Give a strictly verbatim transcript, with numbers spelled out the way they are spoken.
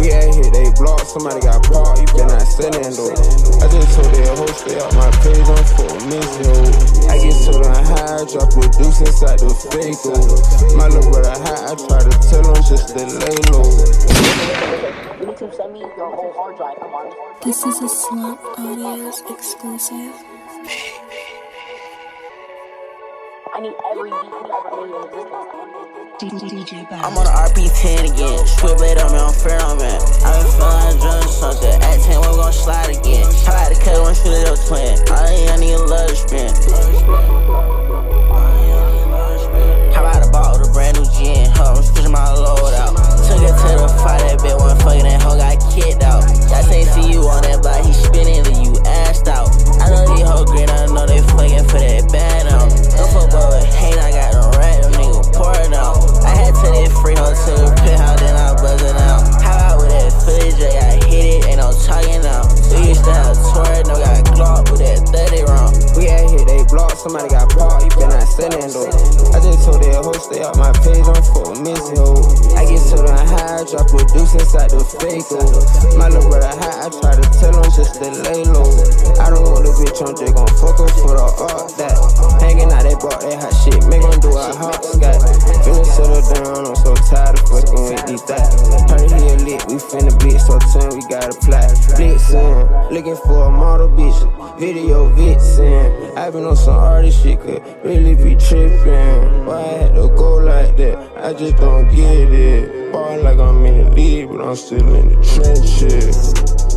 We out here, they block, somebody got parked, you been not sending though. I just told that hoe, stay out my page, I'm for missing hoe. I get to the high, drop a deuce inside the fake oh. My little brother high, I try to tell him just to lay low. YouTube, send me your whole hard drive, come on. This is a Slump Audios exclusive. I need every beat you ever made in existence. D J I'm on the R P ten again. Switchblade on me, I'm fair on man. I been feeling like drunk something. At ten, we're gonna slide again. I like to cut one shoot at your twin. I need a love to spin. How about I bought a brand new gin? Huh, I'm switching my loadout. Took it to the fight, that bitch one fucking that hoe got kicked out. Y'all say see you on that block, he spinning till you assed out. I know these hoes green, I know they fucking for that bad now. No football with hate, I got no rat, them niggas pouring out. I had to that free hoe to the pit house, then I buzzing out. How about with that footage, I hit it, ain't no talking now. We used to have tour, no got Glock with that thirty round. We out here, they block, somebody got parked, you been not sending though. I just told that hoe, stay out my page, I'm for missing hoe. I get to the high, drop a deuce inside the fake oh. My little brother high, I try to tell him just to lay low. I don't want the bitch, I'm just gon' fuck her for the art that. Hanging out, they bought that hot shit, make them do a hopscotch. Finna settle down, I'm so tired of fucking with these thoughts. Heard he a lit, we finna blitz, so turn, we got a plot. Blitzin', looking for a model bitch, video vixen. I been on some artist shit, could really be trippin'. Why I had to go like that, I just don't get it. Ball like I'm in the league, but I'm still in the trenches.